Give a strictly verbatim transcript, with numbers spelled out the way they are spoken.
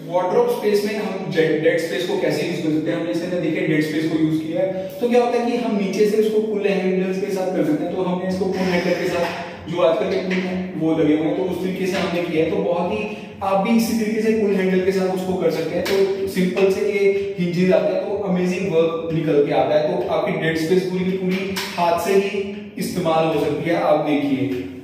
Wardrobe space में हम dead space को कैसे यूज कर सकते हैं, हमने इसने देखिए डेड स्पेस को यूज किया है। तो क्या होता है कि हम नीचे से इसको पुल हैंडल्स के साथ कर सकते हैं। तो हमने इसको पुल हैंडल के साथ जो आजकल के पुल हैं वो लगे हुए हैं, तो उस तरीके से हमने किया है। तो बहुत ही आप भी इसी तरीके से पुल हैंडल के साथ उसको कर सकते हैं। तो सिंपल से ये हिंजेस आते हैं, तो अमेजिंग वर्क निकल के आता है। तो आपकी डेड स्पेस पूरी की पूरी हाथ से ही इस्तेमाल हो सकती है। आप देखिए